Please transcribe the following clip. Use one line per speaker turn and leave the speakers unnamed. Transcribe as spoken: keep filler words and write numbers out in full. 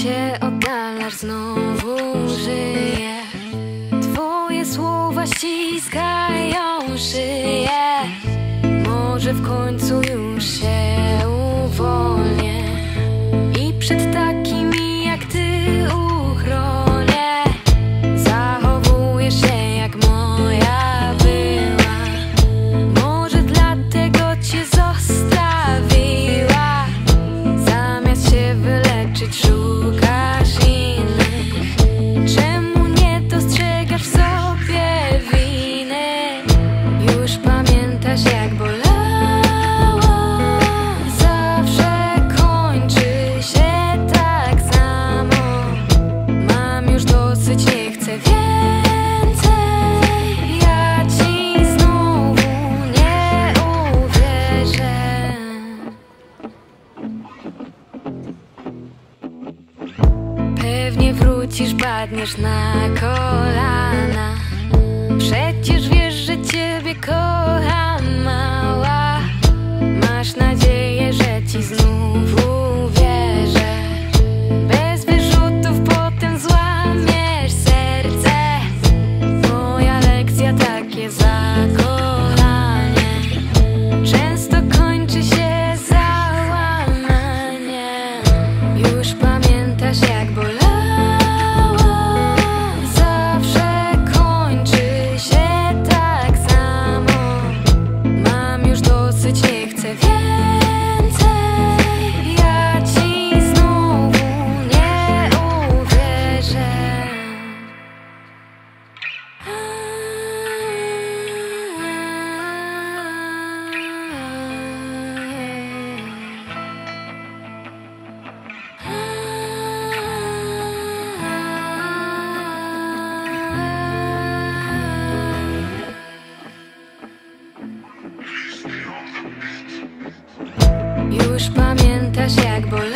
się oddalasz, znowu żyję. Twoje słowa ściskają szyję. Może w końcu już się uwolnię i przed takimi jak ty uchronię. Zachowujesz się jak moja była. Może dlatego cię zostawiła. Zamiast się wyleczyć szukasz innych. Czemu nie dostrzegasz w sobie winy? Już pamiętasz jak bolało. Zawsze kończy się tak samo. Mam już dosyć, nie chcę więcej. Ja ci znowu nie uwierzę. Pewnie wrócisz, padniesz na kolana. Przecież wiesz, że ciebie kocham, mała. Masz nadzieję, że ci znów uwierzę. Bez wyrzutów potem złamiesz serce. Moja lekcja, takie zakochanie często kończy się załamaniem. Już pamiętasz jak bolało. Zawsze kończy się tak samo. Mam już dosyć, nie chcę więcej. Ja ci znowu nie uwierzę. Już pamiętasz jak bolało.